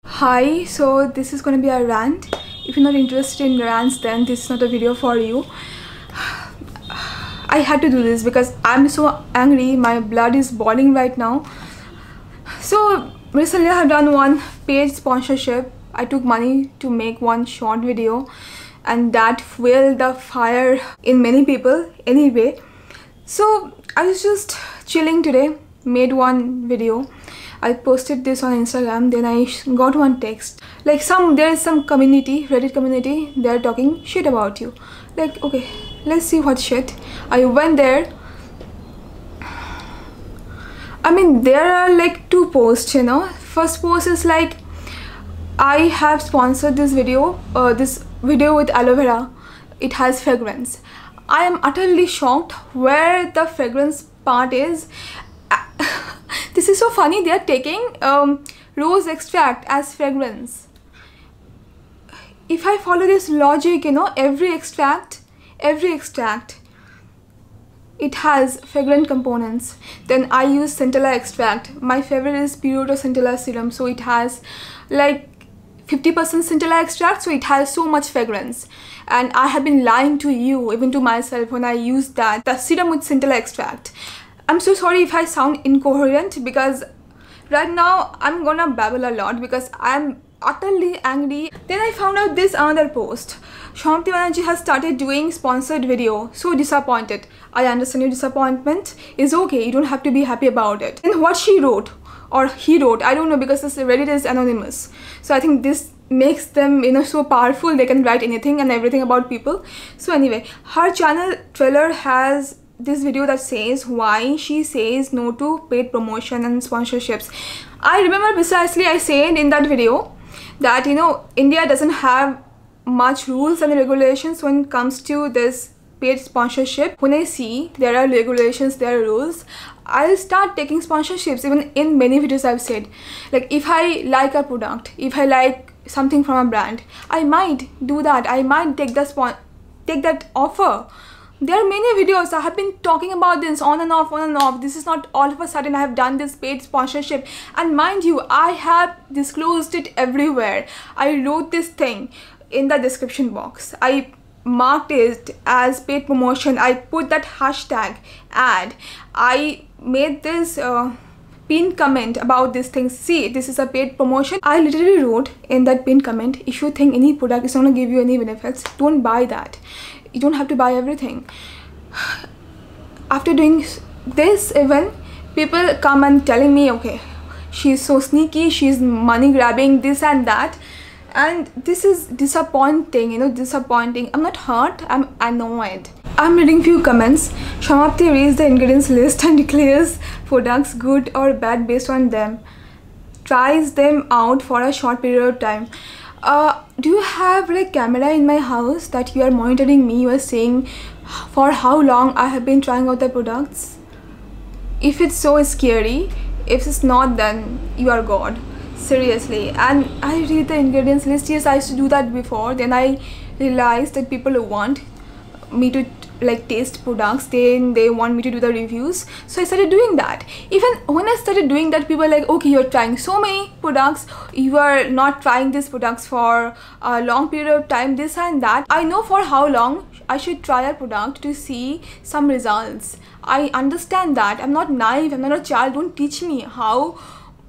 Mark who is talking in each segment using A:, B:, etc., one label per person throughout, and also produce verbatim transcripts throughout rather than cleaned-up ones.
A: Hi, so this is going to be a rant. If you're not interested in rants, then this is not a video for you. I had to do this because I'm so angry. My blood is boiling right now. So recently I have done one paid sponsorship. I took money to make one short video and that fueled the fire in many people anyway. So I was just chilling today, made one video. I posted this on Instagram, then I got one text. Like some, there is some community, Reddit community, they're talking shit about you. Like, okay, let's see what shit. I went there. I mean, there are like two posts, you know. First post is like, I have sponsored this video, uh, this video with aloe vera. It has fragrance. I am utterly shocked where the fragrance part is. This is so funny. They are taking um, rose extract as fragrance. If I follow this logic, you know, every extract, every extract, it has fragrant components. Then I use centella extract. My favorite is Purito Centella Serum. So it has like fifty percent centella extract. So it has so much fragrance. And I have been lying to you, even to myself, when I used that, the serum with centella extract. I'm so sorry if I sound incoherent because right now I'm gonna babble a lot because I'm utterly angry. Then I found out this another post. Shamapti Banerjee has started doing sponsored video. So disappointed. I understand your disappointment. It's okay. You don't have to be happy about it. And what she wrote or he wrote, I don't know because this Reddit is anonymous. So I think this makes them, you know, so powerful. They can write anything and everything about people. So anyway, her channel trailer has this video that says why she says no to paid promotion and sponsorships. I remember precisely I said in that video that, you know, India doesn't have much rules and regulations when it comes to this paid sponsorship. When I see there are regulations, there are rules, I'll start taking sponsorships. Even in many videos I've said, like if I like a product, if I like something from a brand, I might do that. I might take the spon take that offer. There are many videos I have been talking about this on and off, on and off. This is not all of a sudden I have done this paid sponsorship. And mind you, I have disclosed it everywhere. I wrote this thing in the description box. I marked it as paid promotion. I put that hashtag ad. I made this uh, pinned comment about this thing. See, this is a paid promotion. I literally wrote in that pinned comment, if you think any product is not going to give you any benefits, don't buy that. You don't have to buy everything. After doing this even, people come and telling me, okay, she's so sneaky, she's money grabbing, this and that. And this is disappointing, you know, disappointing. I'm not hurt, I'm annoyed. I'm reading few comments. Shamapti reads the ingredients list and declares products good or bad based on them. Tries them out for a short period of time. Uh, do you have like camera in my house that you are monitoring me? You are saying for how long I have been trying out the products? If it's so scary, if it's not, then you are God. Seriously. And I read the ingredients list. Yes, I used to do that before. Then I realized that people want me to like taste products, then they want me to do the reviews, so I started doing that. Even when I started doing that, people were like, okay, you're trying so many products, you are not trying these products for a long period of time, this and that. I know for how long I should try a product to see some results. I understand that. I'm not naive, I'm not a child. Don't teach me how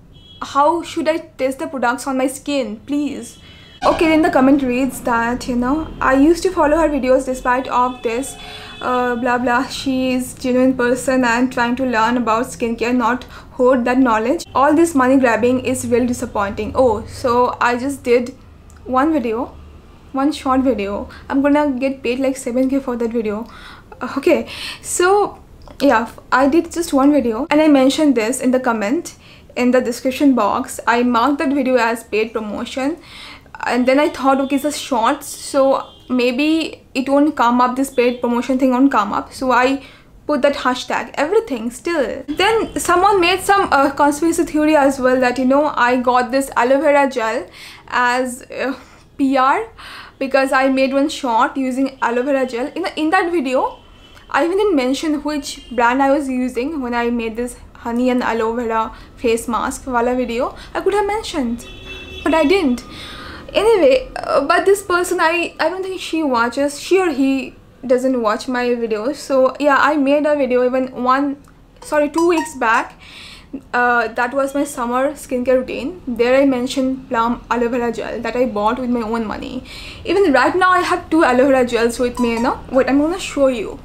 A: how should I test the products on my skin, please. Okay, then the comment reads that, you know, I used to follow her videos despite of this, uh, blah blah, she is genuine person and trying to learn about skincare, not hoard that knowledge. All this money grabbing is really disappointing. Oh, so I just did one video, one short video. I'm gonna get paid like seven K for that video. Okay, so yeah, I did just one video and I mentioned this in the comment in the description box. I marked that video as paid promotion. And then I thought, okay, it's a short, so maybe it won't come up, this paid promotion thing won't come up. So I put that hashtag, everything still. Then someone made some uh, conspiracy theory as well that, you know, I got this aloe vera gel as uh, P R because I made one short using aloe vera gel. In, in that video, I even didn't mention which brand I was using when I made this honey and aloe vera face mask wala video. I could have mentioned. but I didn't. Anyway, uh, but this person, I, I don't think she watches, she or he doesn't watch my videos. So yeah, I made a video even one, sorry, two weeks back. Uh, that was my summer skincare routine. There I mentioned Plum aloe vera gel that I bought with my own money. Even right now I have two aloe vera gels with me, you know. Wait, I'm gonna show you.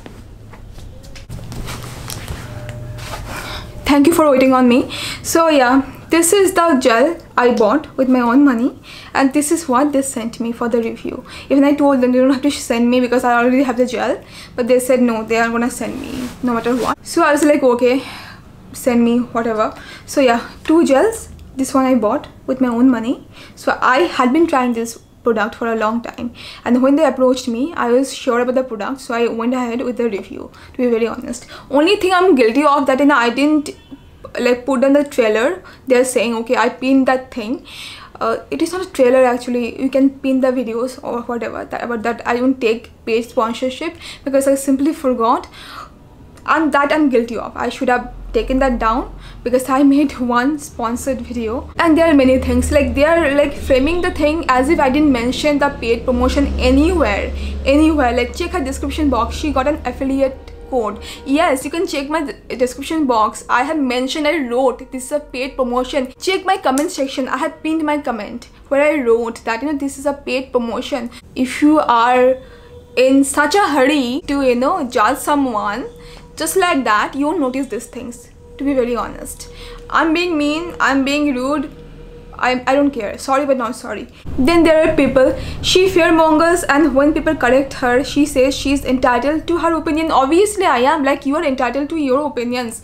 A: Thank you for waiting on me. So yeah, this is the gel I bought with my own money, and this is what they sent me for the review. Even I told them they don't have to send me because I already have the gel, but they said no, they are gonna send me no matter what. So I was like, okay, send me whatever. So yeah, two gels. This one I bought with my own money. So I had been trying this product for a long time, and when they approached me, I was sure about the product, so I went ahead with the review, to be very honest. Only thing I'm guilty of that, you know, I didn't like put on the trailer. They're saying, okay, I pinned that thing. Uh, it is not a trailer actually. You can pin the videos or whatever. That, about that, I don't take paid sponsorship because I simply forgot, and that I'm guilty of. I should have taken that down because I made one sponsored video. And there are many things, like they are like framing the thing as if I didn't mention the paid promotion anywhere anywhere like check her description box, she got an affiliate code. Yes, you can check my description box. I have mentioned, I wrote this is a paid promotion. Check my comment section. I have pinned my comment where I wrote that, you know, this is a paid promotion. If you are in such a hurry to, you know, judge someone just like that, you won't notice these things, to be very honest. I'm being mean, I'm being rude, I, I don't care. Sorry but not sorry. Then there are people, she fearmongers, and when people correct her, she says she's entitled to her opinion. Obviously I am, like you are entitled to your opinions.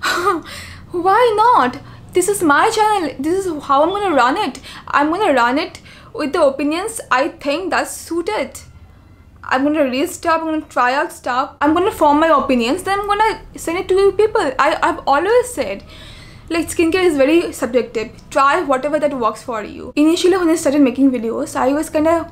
A: Why not? This is my channel, this is how I'm gonna run it. I'm gonna run it with the opinions I think that's suited. I'm gonna read stuff, I'm gonna try out stuff, I'm gonna form my opinions, then I'm gonna send it to you people. I, I've always said, like, skincare is very subjective. Try whatever that works for you. Initially when I started making videos, I was kinda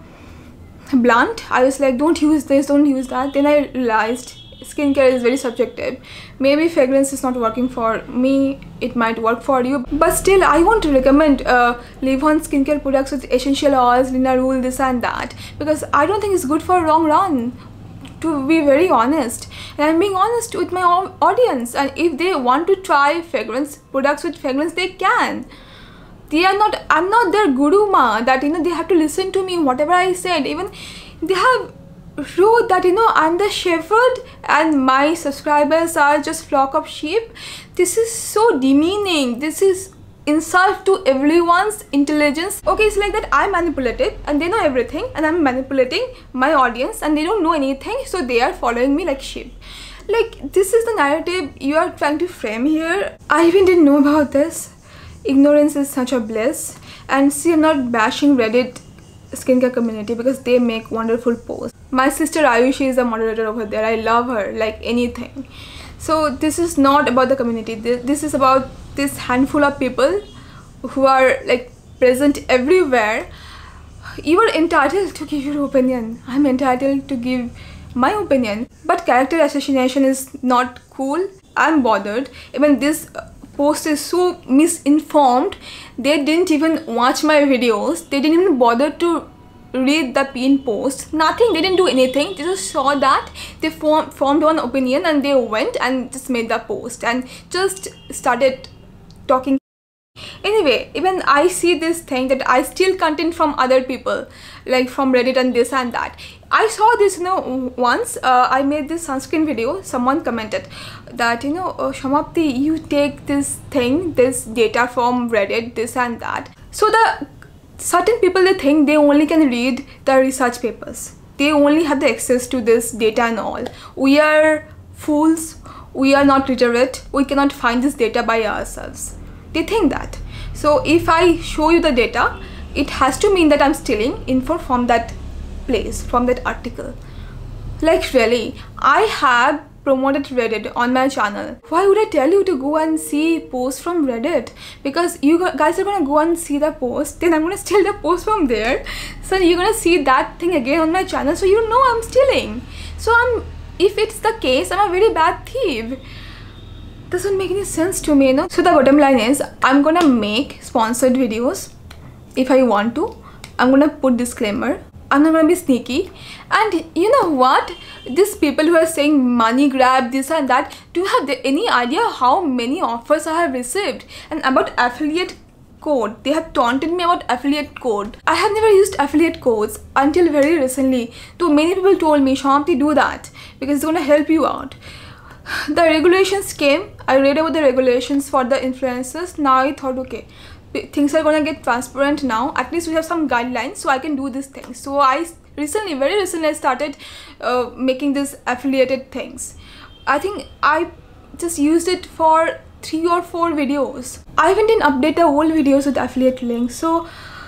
A: blunt. I was like, don't use this, don't use that. Then I realized skincare is very subjective. Maybe fragrance is not working for me, it might work for you, but still I want to recommend uh, Live On skincare products with essential oils, linalool, this and that, because I don't think it's good for long run, to be very honest. And I'm being honest with my audience, and if they want to try fragrance products with fragrance, they can. They are not, I'm not their guru ma that, you know, they have to listen to me whatever I said. Even they have wrote that, you know, I'm the shepherd and my subscribers are just flock of sheep. This is so demeaning. This is insult to everyone's intelligence. Okay, it's like that I'm manipulative and they know everything, and I'm manipulating my audience and they don't know anything, so they are following me like sheep. Like, this is the narrative you are trying to frame here. I even didn't know about this. Ignorance is such a bliss. And see, I'm not bashing Reddit skincare community because they make wonderful posts. My sister Ayushi is a moderator over there. I love her like anything. So this is not about the community. This, this is about this handful of people who are like present everywhere. You are entitled to give your opinion. I'm entitled to give my opinion. But character assassination is not cool. I'm bothered. Even this post is so misinformed. They didn't even watch my videos. They didn't even bother to read the pinned post. Nothing. They didn't do anything. They just saw that, they form, formed one opinion, and they went and just made the post and just started talking. Anyway, even I see this thing that I steal content from other people, like from Reddit and this and that. I saw this, you know, once uh, I made this sunscreen video. Someone commented that, you know, oh, Shamapti, you take this thing, this data from Reddit, this and that. So the certain people, they think they only can read the research papers. They only have the access to this data and all. We are fools. We are not literate. We cannot find this data by ourselves. They think that. So if I show you the data, it has to mean that I'm stealing info from that place, from that article. Like really, I have promoted Reddit on my channel. Why would I tell you to go and see posts from Reddit? Because you guys are gonna go and see the post, then I'm gonna steal the post from there. So you're gonna see that thing again on my channel, so you know I'm stealing. So I'm, if it's the case, I'm a very bad thief. Doesn't make any sense to me, you know. So the bottom line is, I'm gonna make sponsored videos if I want to. I'm gonna put disclaimer. I'm not gonna be sneaky. And you know what? These people who are saying money grab, this and that, do you have any idea how many offers I have received? And about affiliate code, they have taunted me about affiliate code. I have never used affiliate codes until very recently. Though many people told me, Shanti, do that because it's gonna help you out. The regulations came. I read about the regulations for the influencers. Now I thought, okay, things are gonna get transparent now. At least we have some guidelines, so I can do these things. So I recently, very recently, I started uh, making these affiliated things. I think I just used it for three or four videos. I even didn't update the whole videos with affiliate links. So,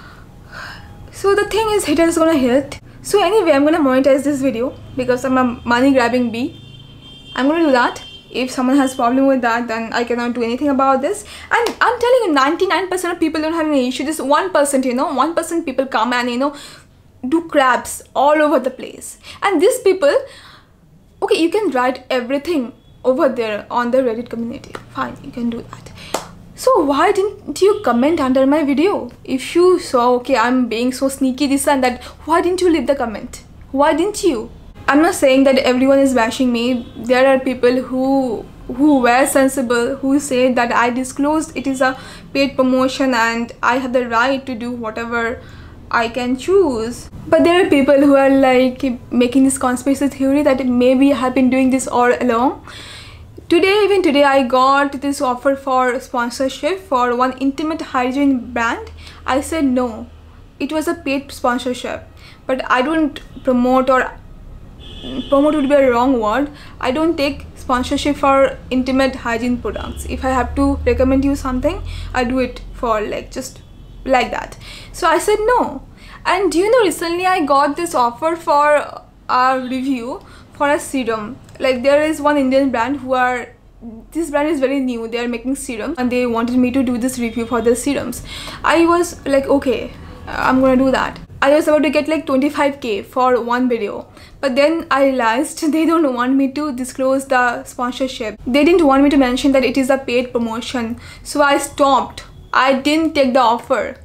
A: so the thing is, haters gonna hit. So anyway, I'm gonna monetize this video because I'm a money grabbing bee. I'm gonna do that. If someone has problem with that, then I cannot do anything about this. And I'm telling you, ninety-nine percent of people don't have any issue. Just one percent, you know, one percent people come and, you know, do crabs all over the place. And these people, okay, you can write everything over there on the Reddit community. Fine, you can do that. So why didn't you comment under my video? If you saw, okay, I'm being so sneaky, this and that, why didn't you leave the comment? Why didn't you? I'm not saying that everyone is bashing me. There are people who who were sensible, who say that I disclosed it is a paid promotion and I have the right to do whatever I can choose. But there are people who are like making this conspiracy theory that maybe I have been doing this all along. Today, even today, I got this offer for sponsorship for one intimate hygiene brand. I said no. It was a paid sponsorship, but I don't promote, or promote would be a wrong word. I don't take sponsorship for intimate hygiene products. If I have to recommend you something, I do it for like just like that. So I said no. And do you know, recently I got this offer for a review for a serum. Like there is one Indian brand who are, this brand is very new, they are making serum and they wanted me to do this review for the serums. I was like, okay, I'm gonna do that. I was about to get like twenty-five K for one video, but then I realized they don't want me to disclose the sponsorship. They didn't want me to mention that it is a paid promotion, so I stopped. I didn't take the offer.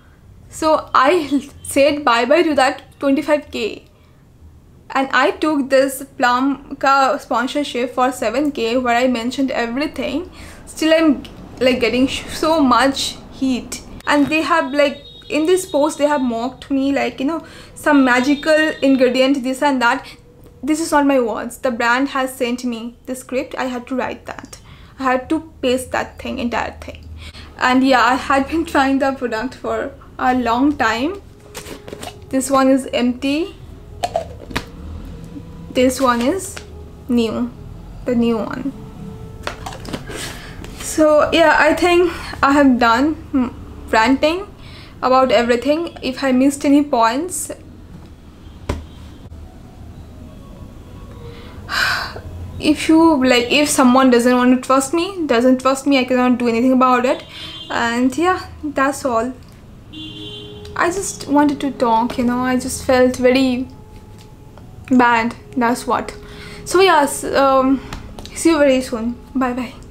A: So I said bye bye to that twenty-five K, and I took this Plum ka sponsorship for seven K where I mentioned everything. Still I'm like getting so much heat, and they have like, in this post they have mocked me like, you know, some magical ingredient, this and that. This is not my words. The brand has sent me the script. I had to write that. I had to paste that thing, entire thing. And yeah, I had been trying the product for a long time. This one is empty. This one is new, the new one. So yeah, I think I have done ranting about everything. If I missed any points, if you like, if someone doesn't want to trust me, doesn't trust me, I cannot do anything about it. And yeah, that's all. I just wanted to talk, you know, I just felt very bad, that's what. So yes, um, see you very soon. Bye bye.